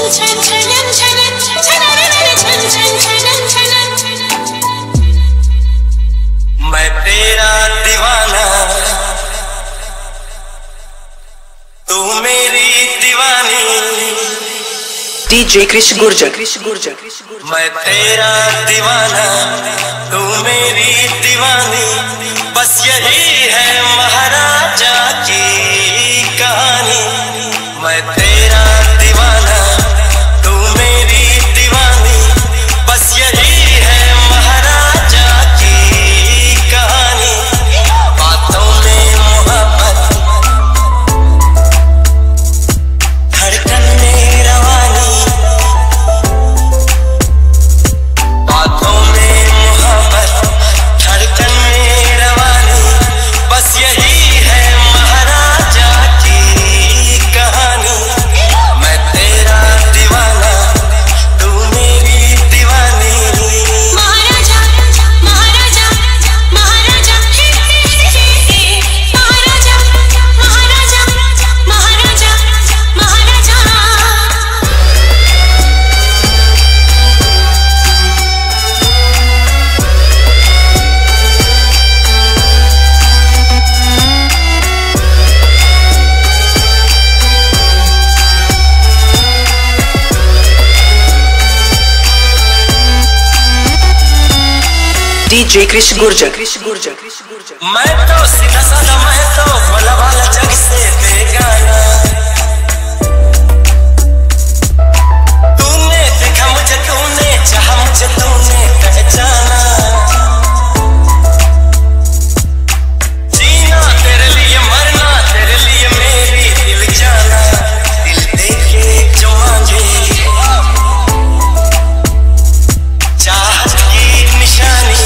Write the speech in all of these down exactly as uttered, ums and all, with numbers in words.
मैं तेरा दीवाना, तू मेरी दीवानी। डीजे कृष गुर्जर कृष गुर्जर मैं तेरा दीवाना, तू मेरी दीवानी। बस यही है महाराजा की कहानी। मैं तेरा दीवाना, तू मेरी दीवानी। बस यही है महाराजा की कहानी। बातों में मोहब्बत, धड़कन में रवानी। बातों में मोहब्बत, धड़कन में रवानी। बस यही है महाराजा की कहानी। मैं तेरा दीवाना, तू मेरी दीवानी। महाराजा महाराजा महाराजा महाराजा महाराजा महाराजा महाराजा। डीजे कृष गुर्जर कृष गुर्जर मैं तो सीधा साधा, मैं तो भोला भाला, जग से बेगाना। तूने देखा मुझे, तूने चाहा मुझे, तूने पहचाना। जीना तेरे लिए, मरना तेरे लिए, मेरी दिल जाना। दिल देखे जो मांगे, चाहत की निशानी।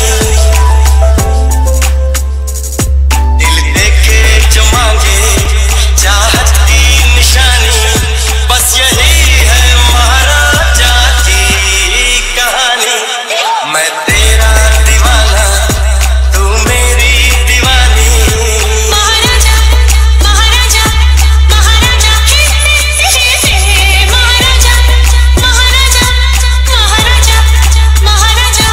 दिल देखे जो मांगे, चाहत की निशानी। बस यही है महाराजा की कहानी। मैं तेरा दीवाना, तू मेरी दीवानी। महाराजा महाराजा महाराजा महाराजा महाराजा महाराजा महाराजा।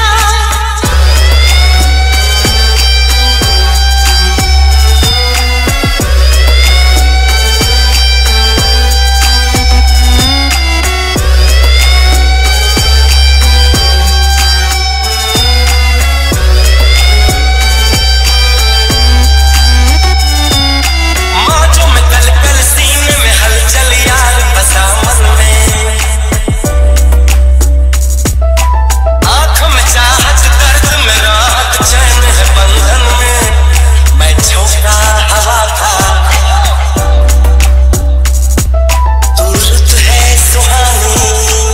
माजो में कल कल, सीने में हलचल, यार बसा मन में। आंखों में चाहत, दर्द में राहत, चैन है बंधन में। मैं झोंका हवा था, तू रुत है सुहानी।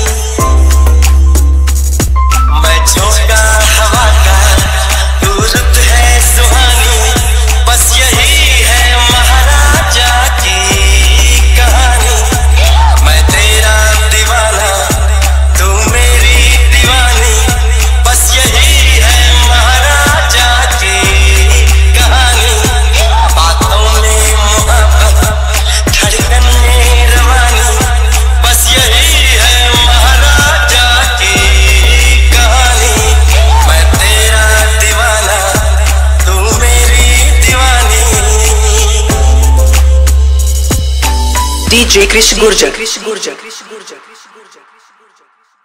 मैं झोंका हवा का, तू रुत है सुहानी। बस यही है महाराजा की कहानी। मैं तेरा दीवाना, तू मेरी दीवानी। बस यही है महाराजा की कहानी। बातों में मोहब्बत, धड़कन में रवानी। बस यही है महाराजा की कहानी। मैं तेरा दीवाना, तू मेरी दीवानी। डीजे कृष गुर्जर कृष गुर्जर कृष गुर्जर